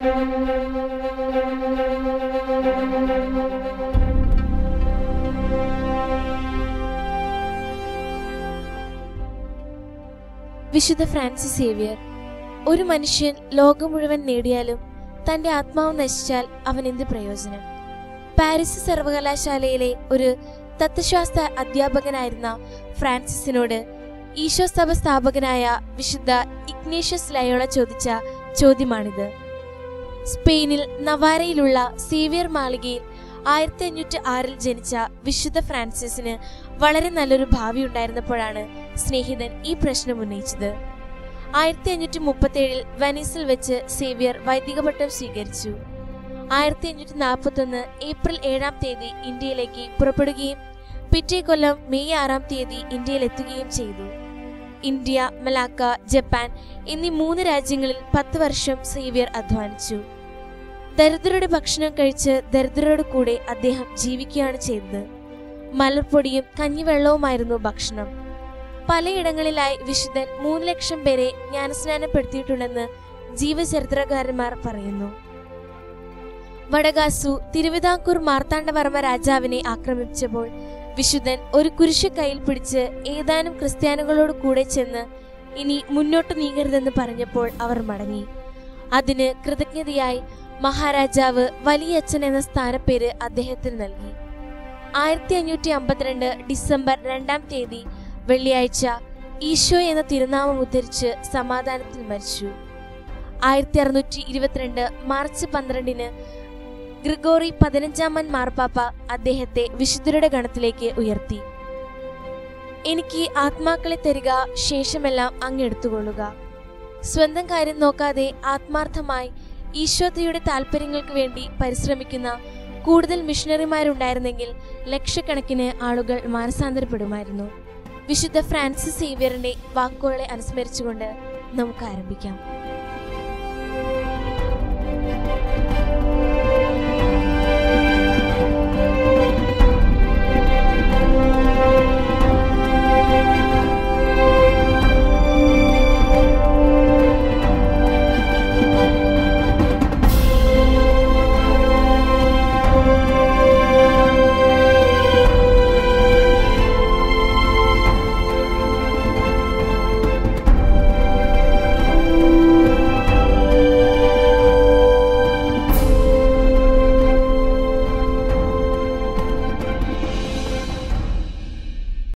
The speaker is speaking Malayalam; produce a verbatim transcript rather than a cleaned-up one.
വിശുദ്ധ ഫ്രാൻസിസ് സേവ്യർ. ഒരു മനുഷ്യൻ ലോകം മുഴുവൻ നേടിയാലും തന്റെ ആത്മാവ് നശിച്ചാൽ അവൻ എന്ത് പ്രയോജനം? പാരീസ് സർവകലാശാലയിലെ ഒരു തത്വശാസ്ത്ര അധ്യാപകനായിരുന്ന ഫ്രാൻസിസിനോട് ഈശോ സഭ സ്ഥാപകനായ വിശുദ്ധ ഇഗ്നേഷ്യസ് ലയോള ചോദിച്ച ചോദ്യമാണിത്. സ്പെയിനിൽ നവാരയിലുള്ള സേവ്യർ മാളികയിൽ ആയിരത്തി അഞ്ഞൂറ്റി ആറിൽ ജനിച്ച വിശുദ്ധ ഫ്രാൻസിസിന് വളരെ നല്ലൊരു ഭാവി ഉണ്ടായിരുന്നപ്പോഴാണ് സ്നേഹിതൻ ഈ പ്രശ്നം ഉന്നയിച്ചത്. ആയിരത്തി അഞ്ഞൂറ്റി മുപ്പത്തി ഏഴിൽ വെനീസിൽ വെച്ച് സേവ്യർ വൈദിക പട്ടം സ്വീകരിച്ചു. ആയിരത്തി അഞ്ഞൂറ്റി നാൽപ്പത്തി ഒന്ന് ഏപ്രിൽ ഏഴാം തീയതി ഇന്ത്യയിലേക്ക് പുറപ്പെടുകയും പിറ്റേ കൊല്ലം മെയ് ആറാം തീയതി ഇന്ത്യയിൽ എത്തുകയും ചെയ്തു. ഇന്ത്യ, മലാക്ക, ജപ്പാൻ എന്നീ മൂന്ന് രാജ്യങ്ങളിൽ പത്ത് വർഷം സേവ്യർ അധ്വാനിച്ചു. ദരിദ്രരുടെ ഭക്ഷണം കഴിച്ച് ദരിദ്രരുടെ കൂടെ അദ്ദേഹം ജീവിക്കുകയാണ് ചെയ്തത്. മലർപ്പൊടിയും കഞ്ഞിവെള്ളവുമായിരുന്നു ഭക്ഷണം. പലയിടങ്ങളിലായി വിശുദ്ധൻ മൂന്ന് ലക്ഷം പേരെ ജ്ഞാനസ്നാനപ്പെടുത്തിയിട്ടുണ്ടെന്ന് ജീവചരിത്രകാരന്മാർ പറയുന്നു. വടകാസു തിരുവിതാംകൂർ മാർത്താണ്ഡവർമ്മ രാജാവിനെ ആക്രമിച്ചപ്പോൾ വിശുദ്ധൻ ഒരു കുരിശ് കയ്യിൽ പിടിച്ച് ഏതാനും ക്രിസ്ത്യാനികളോട് കൂടെ ചെന്ന് ഇനി മുന്നോട്ട് നീങ്ങരുതെന്ന് പറഞ്ഞപ്പോൾ അവർ മടങ്ങി. അതിന് കൃതജ്ഞതയായി മഹാരാജാവ് വലിയച്ഛൻ എന്ന സ്ഥാനപ്പേര് അദ്ദേഹത്തിന് നൽകി. ആയിരത്തി അഞ്ഞൂറ്റി അമ്പത്തിരണ്ട് ഡിസംബർ രണ്ടാം തീയതി വെള്ളിയാഴ്ച ഈശോ എന്ന തിരുനാമം ഉദ്ധരിച്ച് സമാധാനത്തിൽ മരിച്ചു. ആയിരത്തി അറുന്നൂറ്റി ഇരുപത്തിരണ്ട് മാർച്ച് പന്ത്രണ്ടിന് ഗ്രിഗോറി പതിനഞ്ചാമൻ മാർപ്പാപ്പ അദ്ദേഹത്തെ വിശുദ്ധരുടെ ഗണത്തിലേക്ക് ഉയർത്തി. എനിക്ക് ആത്മാക്കളെ തരിക, ശേഷമെല്ലാം അങ്ങ് എടുത്തുകൊള്ളുക. സ്വന്തം കാര്യം നോക്കാതെ ആത്മാർത്ഥമായി ഈശോയുടെ താല്പര്യങ്ങൾക്ക് വേണ്ടി പരിശ്രമിക്കുന്ന കൂടുതൽ മിഷണറിമാരുണ്ടായിരുന്നെങ്കിൽ ലക്ഷക്കണക്കിന് ആളുകൾ മാനസാന്തരപ്പെടുമായിരുന്നു. വിശുദ്ധ ഫ്രാൻസിസ് സേവ്യറിന്റെ വാക്കുകളെ അനുസ്മരിച്ചുകൊണ്ട് നമുക്ക് ആരംഭിക്കാം.